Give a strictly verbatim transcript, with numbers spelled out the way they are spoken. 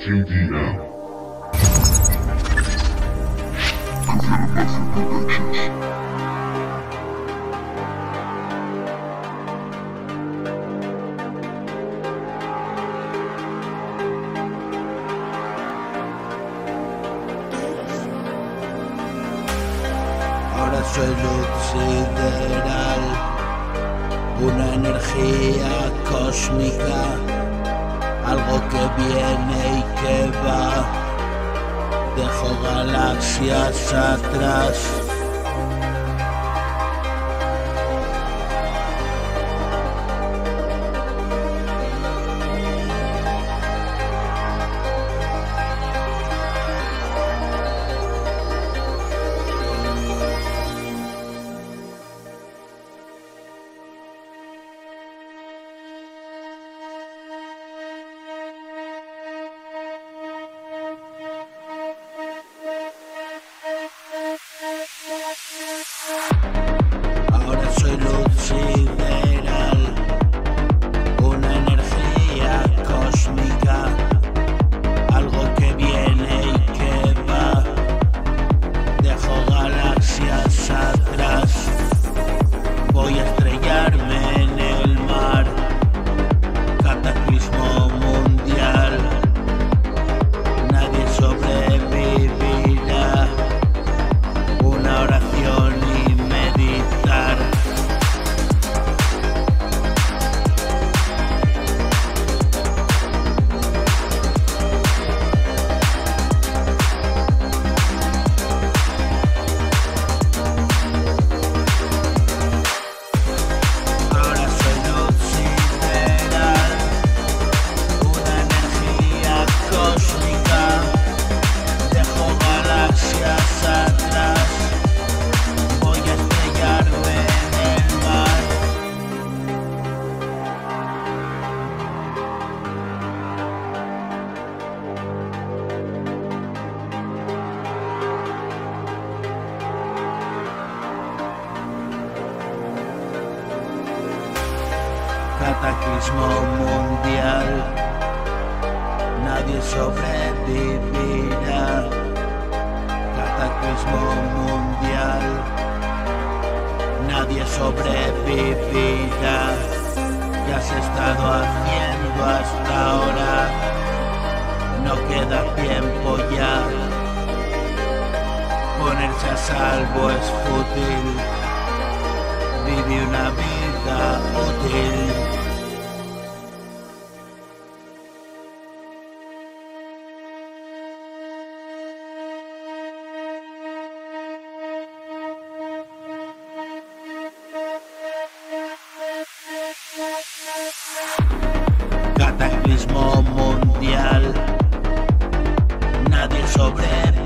Argentina. Ahora soy luz sideral, una energía cósmica, algo que viene y que va. Dejo galaxias atrás. Ahora soy luz sideral, una energía cósmica, algo que viene y que va. Dejo galaxias atrás, voy a estrellarme en el mar. Cataclismo mundial, nadie sobrevivirá. Una oración y meditar. Ahora soy luz sideral, una energía cósmica. Dejo galaxias atrás, voy a estrellarme en el mar. Cataclismo mundial, nadie sobrevivirá. Cataclismo mundial, nadie sobrevivirá. ¿Qué has estado haciendo hasta ahora? No queda tiempo ya. Ponerse a salvo es fútil. Vive una vida útil. Cataclismo mundial, nadie sobrevive.